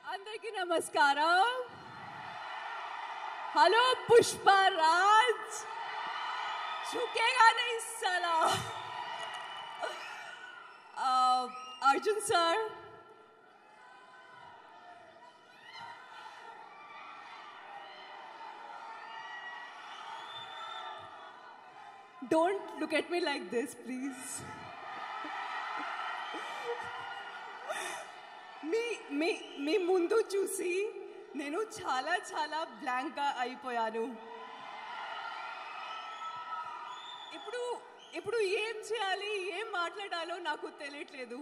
అందరికీ నమస్కారం. हेलो पुष्पा राज, झुकेगा नहीं साला. Arjun sir, don't look at me like this, please. మీ ముందు చూసి నేను చాలా చాలా బ్లాంక్ గా అయిపోయాను. ఇప్పుడు ఏం చేయాలి, ఏం మాట్లాడాలో నాకు తెలియట్లేదు.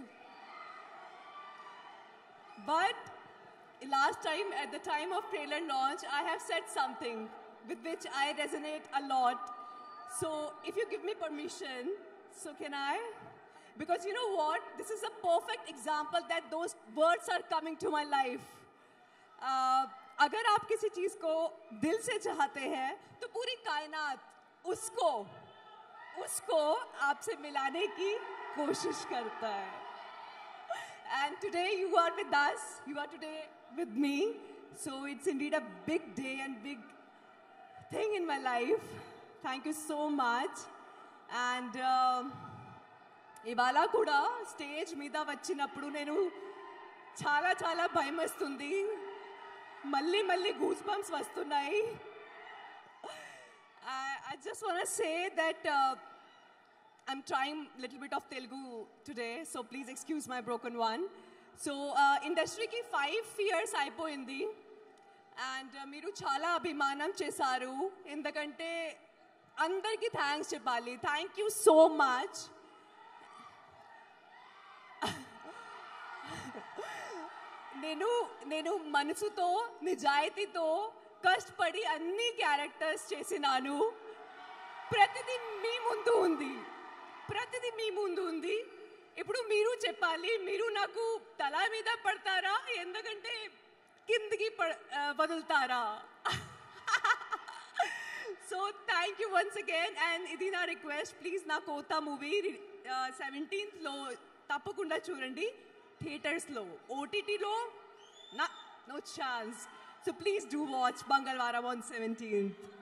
But last time, at the time of trailer launch, I have said something with which I resonate a lot. So if you give me permission, so can I? Because you know what? This is a perfect example that those words are coming to my life. अगर आप किसी चीज को दिल से चाहते हैं तो पूरी कायनात उसको आपसे मिलाने की कोशिश करता है. And today you are with us, you are today with me, so it's indeed a big day and big thing in my life. Thank you so much. And ఇవాళ కూడా స్టేజ్ మీద వచ్చినప్పుడు నేను చాలా చాలా భయం వస్తుంది, మళ్ళీ గూస్ బంప్స్ వస్తున్నాయి. I just want to say that I'm trying a little bit of Telugu today, so please excuse my broken one. So industry ki 5 years అయిపోయింది and మీరు చాలా అభిమానం చేశారు. ఎందుకంటే అందరికీ థ్యాంక్స్ చెప్పాలి. Thank you so much. నేను మనసుతో నిజాయితీతో కష్టపడి అన్ని క్యారెక్టర్స్ చేసినాను. ప్రతిదీ మీ ముందు ఉంది. ఇప్పుడు మీరు చెప్పాలి, మీరు నాకు తల మీద పడతారా ఎందుకంటే కిందికి వదులుతారా? So thank you once again. And ఇది నా రిక్వెస్ట్, ప్లీజ్ నా కోత మూవీ 17th తప్పకుండా చూడండి. థియేటర్స్లో, ఓటీటీలో no chance. So please do watch Mangalvaram on 17th.